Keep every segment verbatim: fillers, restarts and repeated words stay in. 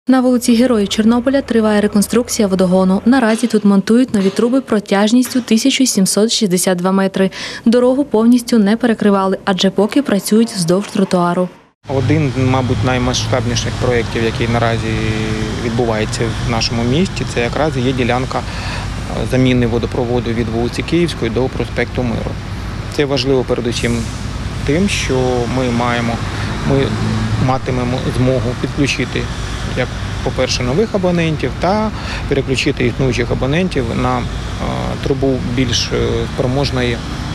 На вулиці Героїв Чорнобиля триває реконструкція водогону. Наразі тут монтують нові труби протяжністю тисяча сімсот шістдесят два метри. Дорогу повністю не перекривали, адже поки працюють вздовж тротуару. Один, мабуть, з наймасштабніших проєктів, який наразі відбувається в нашому місті, це якраз є ділянка заміни водопроводу від вулиці Київської до проспекту Миру. Це важливо передусім тим, що ми маємо, ми матимемо змогу підключити, як, по-перше, нових абонентів та переключити існуючих абонентів на трубу більш спроможної,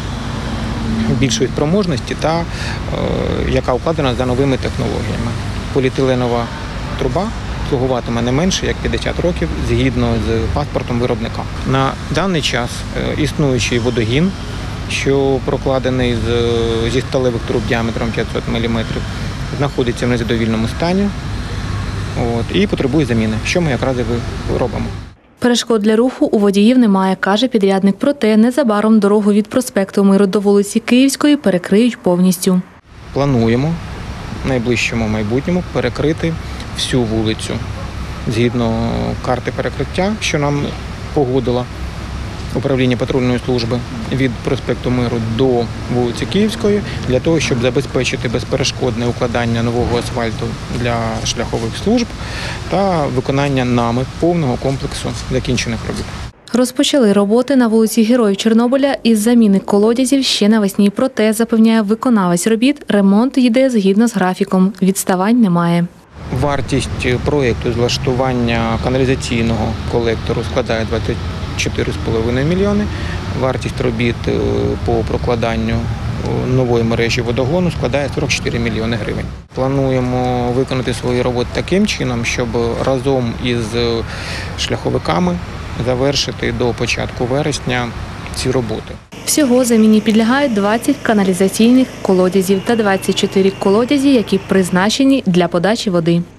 більшої спроможності та яка укладена за новими технологіями. Поліетиленова труба слугуватиме не менше як п'ятдесят років згідно з паспортом виробника. На даний час існуючий водогін, що прокладений зі сталевих труб діаметром п'ятсот міліметрів, знаходиться в незадовільному стані от, і потребує заміни, що ми якраз і робимо. Перешкод для руху у водіїв немає, каже підрядник. Проте незабаром дорогу від проспекту Миру до вулиці Київської перекриють повністю. Плануємо в найближчому майбутньому перекрити всю вулицю згідно карти перекриття, що нам погодило управління патрульної служби від проспекту Миру до вулиці Київської, для того, щоб забезпечити безперешкодне укладання нового асфальту для шляхових служб та виконання нами повного комплексу закінчених робіт. Розпочали роботи на вулиці Героїв Чорнобиля із заміни колодязів ще навесні. Проте, запевняє виконавець робіт, ремонт йде згідно з графіком. Відставань немає. Вартість проєкту з влаштування каналізаційного колектору складає двадцять чотири з половиною мільйони. Вартість робіт по прокладанню нової мережі водогону складає сорок чотири мільйони гривень. Плануємо виконати свої роботи таким чином, щоб разом із шляховиками завершити до початку вересня ці роботи. Всього заміні підлягають двадцять каналізаційних колодязів та двадцять чотири колодязі, які призначені для подачі води.